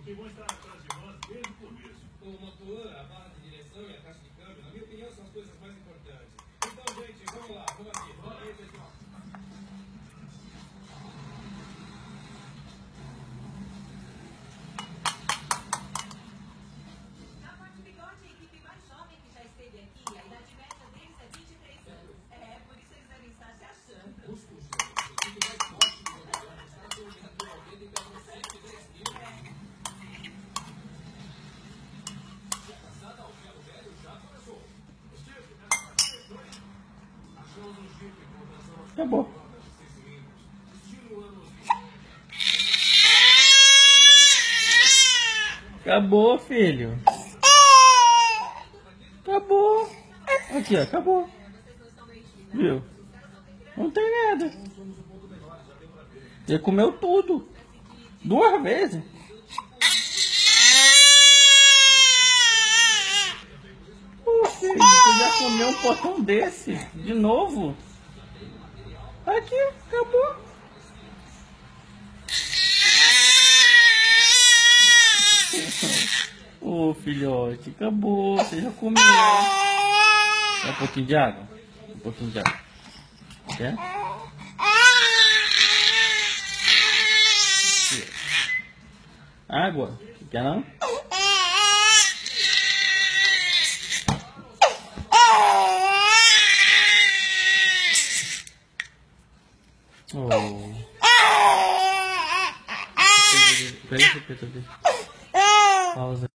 que vão estar atrás de nós desde o começo. O motor, a barra de direção e a caixa de câmbio, na minha opinião, são as coisas mais importantes. Então, gente, vamos lá, vamos aqui. Fala aí, pessoal. Na Forte Bigode, a equipe mais jovem que já esteve aqui, a idade média deles é 23 anos. É, por isso eles devem estar se achando. Os custos, a equipe mais forte do mundo, os caras estão jogando 90 e pegam 110 mil. Passada ao ferro velho já começou. Steve, essa partida é doida. Achamos um Jeep com tração Acabou. de 6 cilindros. Estilo anos 20. Acabou, filho. Acabou. Aqui, ó, acabou. Viu? Não tem nada. Ele comeu tudo. 2 vezes. Pô, filho, tu já comeu um potão desse? De novo? Aqui, acabou. Ô, filhote, acabou. Você já comeu. Quer um pouquinho de água? Um pouquinho de água. Quer? Água? Quer não? Oh. Pega esse peito dele. Pausa.